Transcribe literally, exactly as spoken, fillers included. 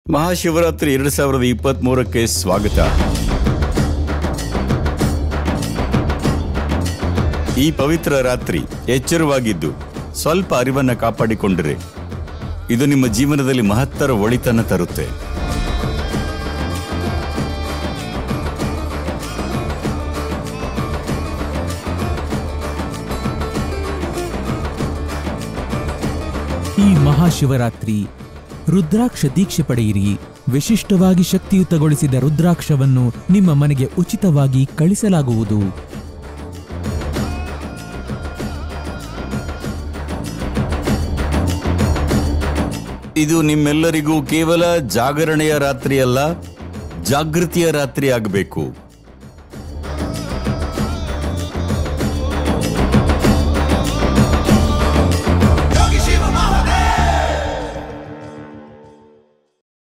ಮಹಾಶಿವರಾತ್ರಿ ಎರಡು ಸಾವಿರದ ಇಪ್ಪತ್ತ್ ಮೂರಕ್ಕೆ ಸ್ವಾಗತ. ಈ ಪವಿತ್ರ ರಾತ್ರಿ ಎಚ್ಚರವಾಗಿದ್ದು ಸ್ವಲ್ಪ ಅರಿವನ್ನು ಕಾಪಾಡಿಕೊಂಡರೆ ಇದು ನಿಮ್ಮ ಜೀವನದಲ್ಲಿ ಮಹತ್ತರ ಒಳಿತನ್ನು ತರುತ್ತೆ. ಈ ಮಹಾಶಿವರಾತ್ರಿ ರುದ್ರಾಕ್ಷ ದೀಕ್ಷೆ ಪಡೆಯಿರಿ. ವಿಶಿಷ್ಟವಾಗಿ ಶಕ್ತಿಯುತಗೊಳಿಸಿದ ರುದ್ರಾಕ್ಷವನ್ನು ನಿಮ್ಮ ಮನೆಗೆ ಉಚಿತವಾಗಿ ಕಳಿಸಲಾಗುವುದು. ಇದು ನಿಮ್ಮೆಲ್ಲರಿಗೂ ಕೇವಲ ಜಾಗರಣೆಯ ರಾತ್ರಿಯಲ್ಲ, ಜಾಗೃತಿಯ ರಾತ್ರಿ ಆಗಬೇಕು.